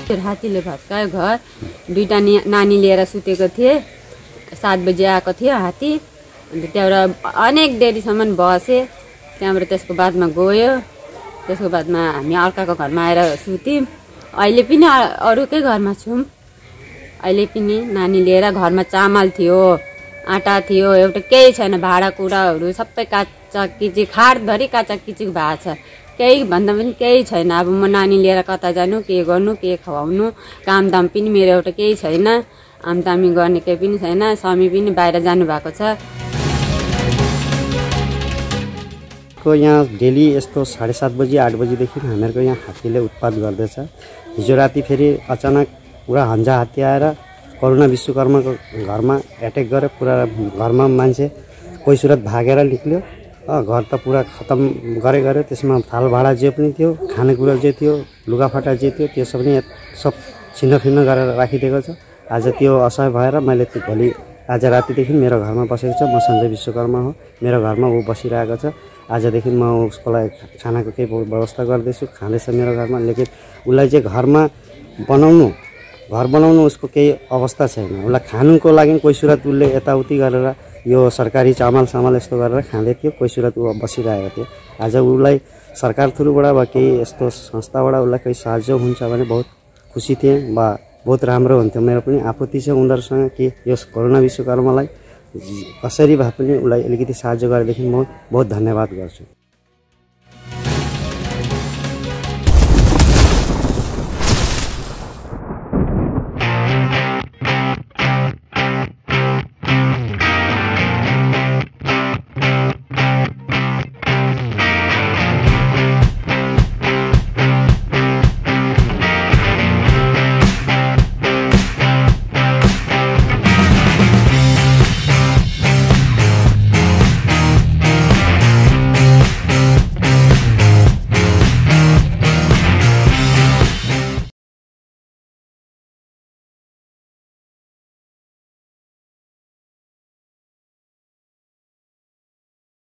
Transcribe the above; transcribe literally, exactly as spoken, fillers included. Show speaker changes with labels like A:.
A: हात्तीले भत्कायो घर। दुईटा नानी लिएर सुतेको थिएँ। सात बजी आएको थियो हात्ती। अन्त त्यहाँबाट अनेक देरीसम्म बसेँ। त्यहाँबाट त्यसको बादमा गयो। त्यसको बादमा हामी अर्काको घरमा आएर सुत्यौँ। अहिले पनि अरूकै घरमा छौँ। अहिले पनि नानी लिएर घरमा चामल थियो, आँटा थियो, एउटा केही छैन। भाँडाकुँडाहरू सबै काचा किचिक, खाटभरि काचा किचिक भएको छ। केही भन्दा पनि केही छैन। अब म नानी लिएर कता जानु, के गर्नु, के खुवाउनु, कामदाम पनि मेरो एउटा केही छैन। आमदामी गर्ने केही पनि छैन। स्वामी पनि बाहिर जानुभएको छ।
B: को यहाँ डेली यस्तो साढे सात बजी आठ बजीदेखि हामीहरूको यहाँ हात्तीले उत्पात गर्दैछ। हिजो राति फेरि अचानक पुरा हन्जा हात्ती आएर करुणा विश्वकर्माको घरमा एट्याक गरे। पुरा घरमा मान्छे कोही सुरत भागेर निक्ल्यो। घर त पुरा खतम गरे गऱ्यो। त्यसमा थाल भाँडा जे पनि थियो, खानेकुरा जे थियो, लुगाफाटा जे थियो, त्यो सब पनि सब छिन्नफिन्न गरेर राखिदिएको छ। आज त्यो असह्य भएर मैले त्यो भोलि आज रातिदेखि मेरो घरमा बसेको छ। म सञ्जय विश्वकर्मा हो। मेरो घरमा ऊ बसिरहेको छ। आजदेखि म उसको लागि खानाको केही व्यवस्था गर्दैछु। खाँदैछ मेरो घरमा। लेकिन उसलाई चाहिँ घरमा बनाउनु घर बनाउनु उसको केही अवस्था छैन। उसलाई खानुको लागि कोही सुरत उसले यताउति गरेर यो सरकारी चामल सामल यस्तो गरेर खाँदै थियो। कोही सुरत ऊ बसिरहेको थियो। आज उसलाई सरकार थ्रुबाट वा केही यस्तो संस्थाबाट उसलाई केही साहाय्य हुन्छ भने बहुत खुसी थिएँ वा बहुत राम्रो हुन्थ्यो। मेरो पनि आपत्ति छ उनीहरूसँग कि यस करुणा विश्वकर्मालाई कसरी भए पनि उसलाई अलिकति साहाय्य गरेदेखि म बहुत धन्यवाद गर्छु।